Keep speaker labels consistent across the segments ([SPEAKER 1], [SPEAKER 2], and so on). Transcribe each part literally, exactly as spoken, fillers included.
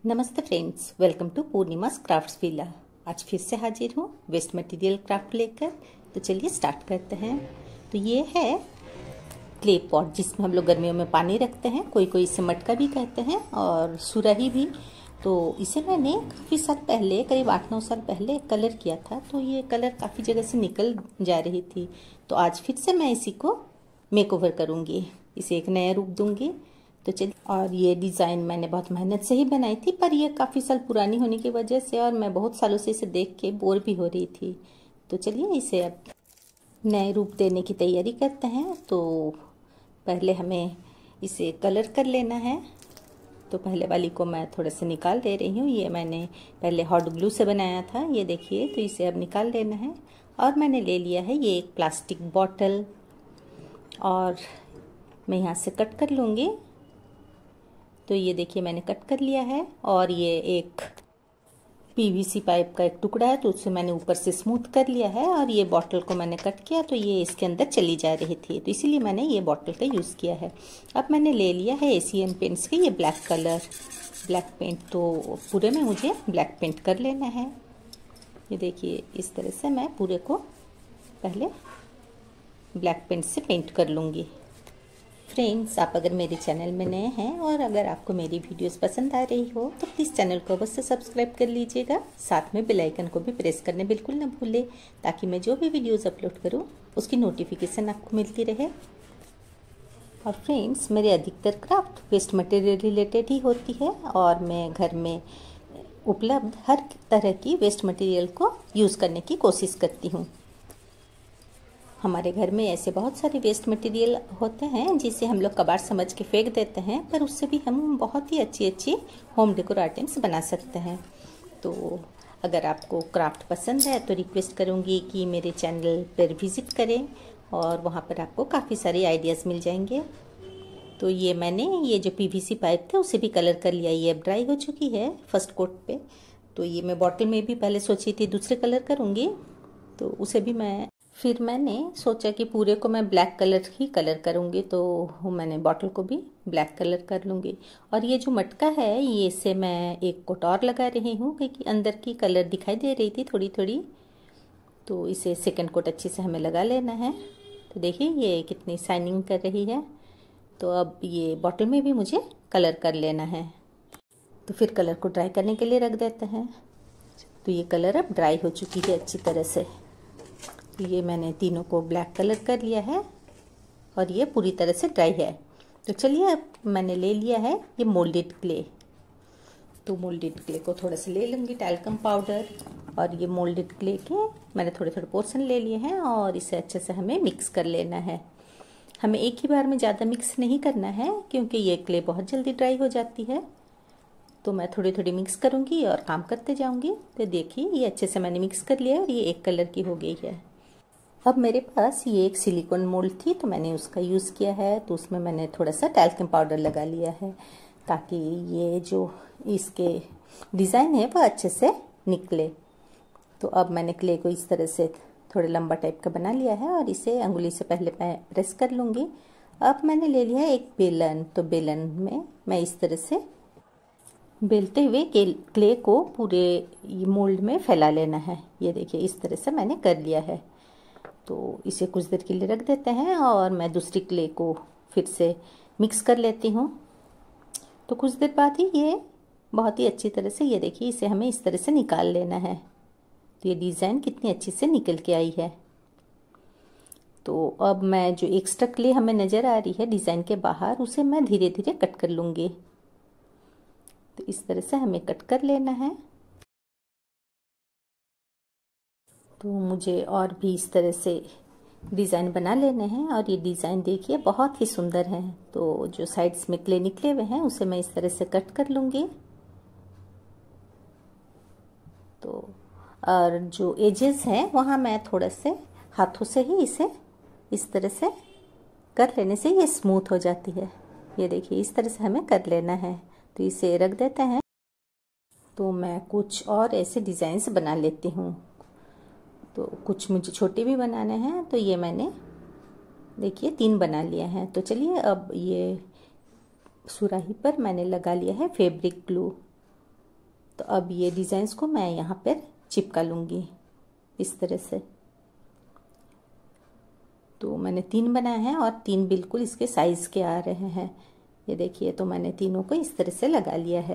[SPEAKER 1] नमस्ते friends, welcome to Purnima's crafts villa. आज फिर से हाजिर हूँ वेस्ट मटेरियल क्राफ्ट लेकर। तो चलिए स्टार्ट करते हैं। तो ये है क्ले पॉट जिसमें हम लोग गर्मियों में पानी रखते हैं, कोई कोई इसे मटका भी कहते हैं और सुराही भी। तो इसे मैंने काफ़ी साल पहले, करीब आठ नौ साल पहले कलर किया था। तो ये कलर काफ़ी जगह से निकल जा रही थी, तो आज फिर से मैं इसी को मेक ओवर करूँगी, इसे एक नया रूप दूँगी। तो चलिए, और ये डिज़ाइन मैंने बहुत मेहनत से ही बनाई थी, पर ये काफ़ी साल पुरानी होने की वजह से और मैं बहुत सालों से इसे देख के बोर भी हो रही थी। तो चलिए इसे अब नए रूप देने की तैयारी करते हैं। तो पहले हमें इसे कलर कर लेना है। तो पहले वाली को मैं थोड़ा सा निकाल दे रही हूँ। ये मैंने पहले हॉट ग्लू से बनाया था, ये देखिए। तो इसे अब निकाल लेना है। और मैंने ले लिया है ये एक प्लास्टिक बॉटल, और मैं यहाँ से कट कर लूँगी। तो ये देखिए मैंने कट कर लिया है। और ये एक पीवीसी पाइप का एक टुकड़ा है, तो उससे मैंने ऊपर से स्मूथ कर लिया है। और ये बॉटल को मैंने कट किया, तो ये इसके अंदर चली जा रही थी, तो इसीलिए मैंने ये बॉटल का यूज़ किया है। अब मैंने ले लिया है एशियन पेंट्स के ये ब्लैक कलर, ब्लैक पेंट। तो पूरे में मुझे ब्लैक पेंट कर लेना है। ये देखिए इस तरह से मैं पूरे को पहले ब्लैक पेंट से पेंट कर लूँगी। फ्रेंड्स, आप अगर मेरे चैनल में नए हैं और अगर आपको मेरी वीडियोस पसंद आ रही हो तो प्लीज़ चैनल को अवश्य सब्सक्राइब कर लीजिएगा। साथ में बेल आइकन को भी प्रेस करने बिल्कुल ना भूलें, ताकि मैं जो भी वीडियोस अपलोड करूं उसकी नोटिफिकेशन आपको मिलती रहे। और फ्रेंड्स, मेरे अधिकतर क्राफ्ट वेस्ट मटेरियल रिलेटेड ही होती है, और मैं घर में उपलब्ध हर तरह की वेस्ट मटेरियल को यूज़ करने की कोशिश करती हूँ। हमारे घर में ऐसे बहुत सारे वेस्ट मटेरियल होते हैं जिसे हम लोग कबाड़ समझ के फेंक देते हैं, पर उससे भी हम बहुत ही अच्छी अच्छी होम डेकोर आइटम्स बना सकते हैं। तो अगर आपको क्राफ्ट पसंद है तो रिक्वेस्ट करूँगी कि मेरे चैनल पर विज़िट करें, और वहाँ पर आपको काफ़ी सारे आइडियाज़ मिल जाएंगे। तो ये मैंने ये जो पीवीसी पाइप थे उसे भी कलर कर लिया, ये अब ड्राई हो चुकी है फर्स्ट कोट पे। तो ये मैं बॉटल में भी पहले सोची थी दूसरे कलर करूँगी, तो उसे भी मैं फिर मैंने सोचा कि पूरे को मैं ब्लैक कलर ही कलर करूँगी, तो मैंने बॉटल को भी ब्लैक कलर कर लूँगी। और ये जो मटका है ये से मैं एक कोट और लगा रही हूँ, क्योंकि अंदर की कलर दिखाई दे रही थी थोड़ी थोड़ी। तो इसे सेकंड कोट अच्छे से हमें लगा लेना है। तो देखिए ये कितनी शाइनिंग कर रही है। तो अब ये बॉटल में भी मुझे कलर कर लेना है। तो फिर कलर को ड्राई करने के लिए रख देते हैं। तो ये कलर अब ड्राई हो चुकी है अच्छी तरह से। ये मैंने तीनों को ब्लैक कलर कर लिया है और ये पूरी तरह से ड्राई है। तो चलिए, अब मैंने ले लिया है ये मोल्डेड क्ले। तो मोल्डेड क्ले को थोड़ा सा ले लूँगी, टैल्कम पाउडर। और ये मोल्डेड क्ले के मैंने थोड़े थोड़े पोर्शन ले लिए हैं, और इसे अच्छे से हमें मिक्स कर लेना है। हमें एक ही बार में ज़्यादा मिक्स नहीं करना है, क्योंकि ये क्ले बहुत जल्दी ड्राई हो जाती है। तो मैं थोड़ी थोड़ी मिक्स करूँगी और काम करते जाऊँगी। तो देखिए ये अच्छे से मैंने मिक्स कर लिया है और ये एक कलर की हो गई है। अब मेरे पास ये एक सिलिकॉन मोल्ड थी, तो मैंने उसका यूज़ किया है। तो उसमें मैंने थोड़ा सा टैल्कम पाउडर लगा लिया है, ताकि ये जो इसके डिज़ाइन है वह अच्छे से निकले। तो अब मैंने क्ले को इस तरह से थोड़ा लंबा टाइप का बना लिया है, और इसे अंगुली से पहले मैं प्रेस कर लूँगी। अब मैंने ले लिया है एक बेलन। तो बेलन में मैं इस तरह से बेलते हुए क्ले को पूरे मोल्ड में फैला लेना है। ये देखिए इस तरह से मैंने कर लिया है। तो इसे कुछ देर के लिए रख देते हैं, और मैं दूसरी क्ले को फिर से मिक्स कर लेती हूँ। तो कुछ देर बाद ही ये बहुत ही अच्छी तरह से, ये देखिए इसे हमें इस तरह से निकाल लेना है। तो ये डिज़ाइन कितनी अच्छी से निकल के आई है। तो अब मैं जो एक्स्ट्रा क्ले हमें नज़र आ रही है डिज़ाइन के बाहर, उसे मैं धीरे धीरे कट कर लूँगी। तो इस तरह से हमें कट कर लेना है। तो मुझे और भी इस तरह से डिज़ाइन बना लेने हैं, और ये डिज़ाइन देखिए बहुत ही सुंदर है। तो जो साइड्स में क्ले निकले हुए हैं उसे मैं इस तरह से कट कर लूँगी। तो और जो एजेस हैं वहाँ मैं थोड़ा से हाथों से ही इसे इस तरह से कर लेने से ये स्मूथ हो जाती है। ये देखिए इस तरह से हमें कर लेना है। तो इसे रख देते हैं। तो मैं कुछ और ऐसे डिज़ाइंस बना लेती हूँ। तो कुछ मुझे छोटे भी बनाने हैं। तो ये मैंने देखिए तीन बना लिए हैं। तो चलिए, अब ये सुराही पर मैंने लगा लिया है फैब्रिक ग्लू। तो अब ये डिज़ाइंस को मैं यहाँ पर चिपका लूँगी इस तरह से। तो मैंने तीन बनाए हैं और तीन बिल्कुल इसके साइज़ के आ रहे हैं। ये देखिए, तो मैंने तीनों को इस तरह से लगा लिया है।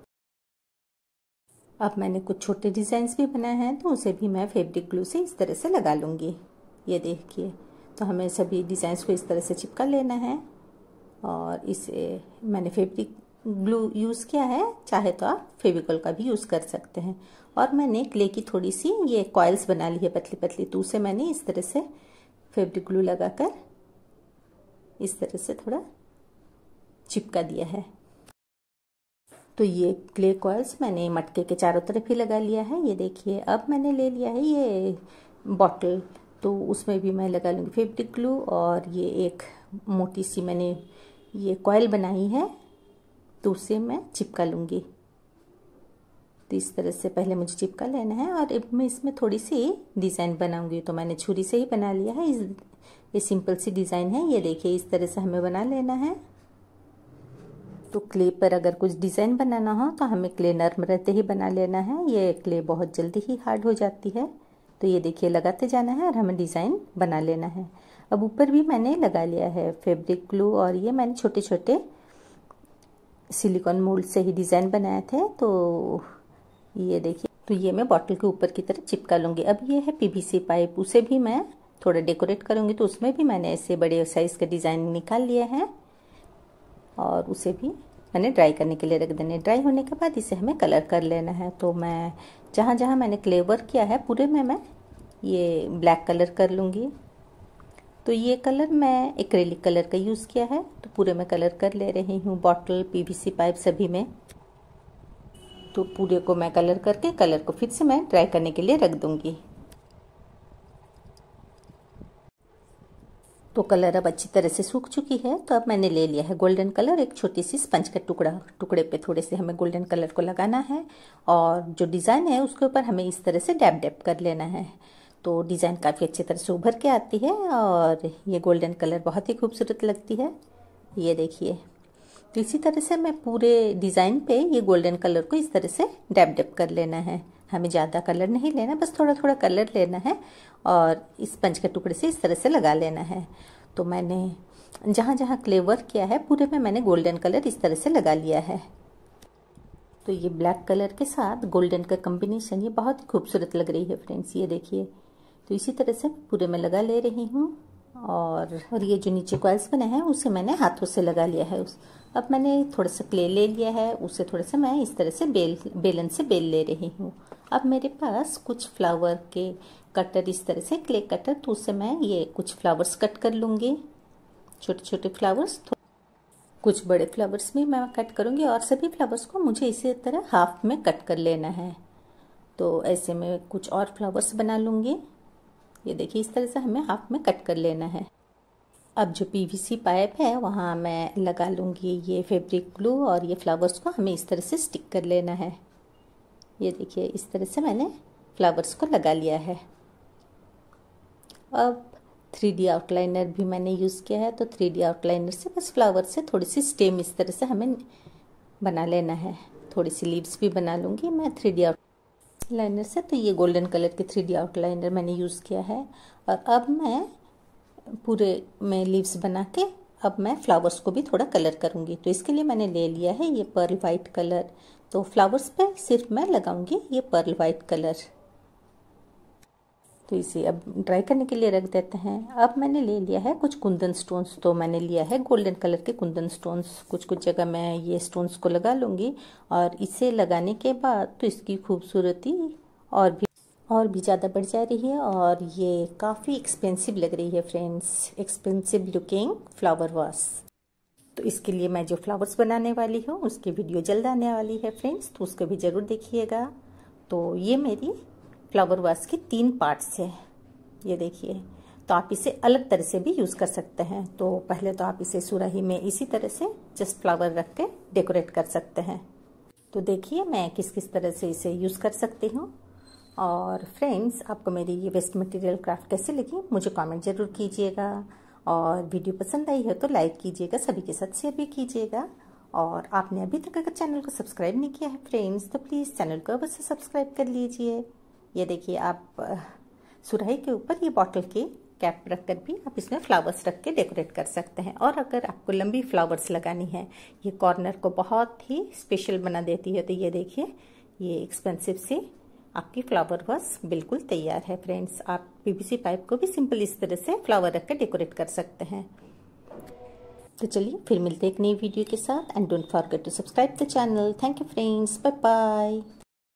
[SPEAKER 1] अब मैंने कुछ छोटे डिज़ाइंस भी बनाए हैं, तो उसे भी मैं फैब्रिक ग्लू से इस तरह से लगा लूँगी। ये देखिए, तो हमें सभी डिज़ाइंस को इस तरह से चिपका लेना है और इसे मैंने फैब्रिक ग्लू यूज़ किया है, चाहे तो आप फेविकॉल का भी यूज़ कर सकते हैं। और मैंने क्ले की थोड़ी सी ये कॉइल्स बना ली है पतली पतली, तो उसे मैंने इस तरह से फैब्रिक ग्लू लगाकर इस तरह से थोड़ा चिपका दिया है। तो ये क्ले कॉइल्स मैंने मटके के चारों तरफ ही लगा लिया है। ये देखिए, अब मैंने ले लिया है ये बॉटल, तो उसमें भी मैं लगा लूँगी फैब्रिक ग्लू। और ये एक मोटी सी मैंने ये कॉइल बनाई है, तो उसे मैं चिपका लूँगी। तो इस तरह से पहले मुझे चिपका लेना है और अब मैं इसमें थोड़ी सी डिज़ाइन बनाऊँगी। तो मैंने छुरी से ही बना लिया है। इस ये सिंपल सी डिज़ाइन है। ये देखिए, इस तरह से हमें बना लेना है। तो क्ले पर अगर कुछ डिज़ाइन बनाना हो तो हमें क्ले नर्म रहते ही बना लेना है। ये क्ले बहुत जल्दी ही हार्ड हो जाती है। तो ये देखिए, लगाते जाना है और हमें डिज़ाइन बना लेना है। अब ऊपर भी मैंने लगा लिया है फैब्रिक ग्लू और ये मैंने छोटे छोटे सिलिकॉन मोल्ड से ही डिज़ाइन बनाए थे। तो ये देखिए, तो ये मैं बॉटल के ऊपर की तरफ चिपका लूँगी। अब ये है पीवीसी पाइप, उसे भी मैं थोड़ा डेकोरेट करूँगी। तो उसमें भी मैंने ऐसे बड़े साइज़ के डिज़ाइन निकाल लिए हैं और उसे भी मैंने ड्राई करने के लिए रख देने। ड्राई होने के बाद इसे हमें कलर कर लेना है। तो मैं जहाँ जहाँ मैंने क्ले वर्क किया है पूरे में मैं ये ब्लैक कलर कर लूँगी। तो ये कलर मैं एक्रेलिक कलर का यूज़ किया है, तो पूरे में कलर कर ले रही हूँ, बॉटल, पीवीसी पाइप सभी में। तो पूरे को मैं कलर करके कलर को फिर से मैं ड्राई करने के लिए रख दूँगी। तो कलर अब अच्छी तरह से सूख चुकी है। तो अब मैंने ले लिया है गोल्डन कलर, एक छोटी सी स्पंज का टुकड़ा, टुकड़े पे थोड़े से हमें गोल्डन कलर को लगाना है और जो डिज़ाइन है उसके ऊपर हमें इस तरह से डैब डैब कर लेना है। तो डिज़ाइन काफ़ी अच्छी तरह से उभर के आती है और ये गोल्डन कलर बहुत ही खूबसूरत लगती है। ये देखिए, तो इसी तरह से मैं पूरे डिज़ाइन पे ये गोल्डन कलर को इस तरह से डैब डैब कर लेना है। हमें ज़्यादा कलर नहीं लेना, बस थोड़ा थोड़ा कलर लेना है और इस स्पंज के टुकड़े से इस तरह से लगा लेना है। तो मैंने जहाँ जहाँ क्ले वर्क किया है पूरे में मैंने गोल्डन कलर इस तरह से लगा लिया है। तो ये ब्लैक कलर के साथ गोल्डन का कॉम्बिनेशन ये बहुत ही खूबसूरत लग रही है फ्रेंड्स। ये देखिए, तो इसी तरह से पूरे में लगा ले रही हूँ और और ये जो नीचे कॉइल्स बने हैं उसे मैंने हाथों से लगा लिया है। उस अब मैंने थोड़ा सा क्ले ले लिया है, उसे थोड़ा सा मैं इस तरह से बेल बेलन से बेल ले रही हूँ। अब मेरे पास कुछ फ्लावर के कटर इस तरह से क्ले कटर, तो उससे मैं ये कुछ फ्लावर्स कट कर लूँगी, छोटे छोटे फ्लावर्स। कुछ बड़े फ्लावर्स भी मैं कट करूँगी और सभी फ्लावर्स को मुझे इसी तरह हाफ में कट कर लेना है। तो ऐसे में कुछ और फ्लावर्स बना लूँगी। ये देखिए, इस तरह से हमें हाफ में कट कर लेना है। अब जो पीवीसी पाइप है वहाँ मैं लगा लूँगी ये फैब्रिक ग्लू और ये फ्लावर्स को हमें इस तरह से स्टिक कर लेना है। ये देखिए, इस तरह से मैंने फ्लावर्स को लगा लिया है। अब थ्री डी आउटलाइनर भी मैंने यूज़ किया है, तो थ्री डी आउटलाइनर से बस फ्लावर से थोड़ी सी स्टेम इस तरह से हमें बना लेना है। थोड़ी सी लीव्स भी बना लूँगी मैं थ्री डी आउटलाइनर से। तो ये गोल्डन कलर के थ्री डी आउटलाइनर मैंने यूज़ किया है और अब मैं पूरे में लीव्स बना के अब मैं फ्लावर्स को भी थोड़ा कलर करूँगी। तो इसके लिए मैंने ले लिया है ये पर्ल वाइट कलर। तो फ्लावर्स पे सिर्फ मैं लगाऊंगी ये पर्ल वाइट कलर। तो इसे अब ड्राई करने के लिए रख देते हैं। अब मैंने ले लिया है कुछ कुंदन स्टोन्स, तो मैंने लिया है गोल्डन कलर के कुंदन स्टोन्स। कुछ कुछ जगह मैं ये स्टोन्स को लगा लूँगी और इसे लगाने के बाद तो इसकी खूबसूरती और भी और भी ज़्यादा बढ़ जा रही है और ये काफ़ी एक्सपेंसिव लग रही है friends, expensive looking flower vase. तो इसके लिए मैं जो फ्लावर्स बनाने वाली हूँ उसकी वीडियो जल्द आने वाली है फ्रेंड्स, तो उसको भी ज़रूर देखिएगा। तो ये मेरी फ्लावर वास की तीन पार्ट्स है, ये देखिए। तो आप इसे अलग तरह से भी यूज़ कर सकते हैं। तो पहले तो आप इसे सुराही में इसी तरह से जस्ट फ्लावर रख के डेकोरेट कर सकते हैं। तो देखिए मैं किस किस तरह से इसे यूज़ कर सकती हूँ। और फ्रेंड्स, आपको मेरी ये वेस्ट मटेरियल क्राफ्ट कैसे लगी मुझे कमेंट ज़रूर कीजिएगा और वीडियो पसंद आई है तो लाइक कीजिएगा, सभी के साथ शेयर भी कीजिएगा और आपने अभी तक अगर चैनल को सब्सक्राइब नहीं किया है फ्रेंड्स तो प्लीज़ चैनल को अवश्य सब्सक्राइब कर लीजिए। ये देखिए आप सुराही के ऊपर ये बॉटल के कैप रखकर भी आप इसमें फ्लावर्स रख के डेकोरेट कर सकते हैं। और अगर आपको लंबी फ्लावर्स लगानी है, ये कॉर्नर को बहुत ही स्पेशल बना देती है। तो ये देखिए ये एक्सपेंसिव से आपकी फ्लावर वास बिल्कुल तैयार है फ्रेंड्स। आप पीवीसी पाइप को भी सिंपल इस तरह से फ्लावर रख कर डेकोरेट कर सकते हैं। तो चलिए फिर मिलते हैं एक नई वीडियो के साथ and don't forget to subscribe the channel. Thank you friends, bye bye.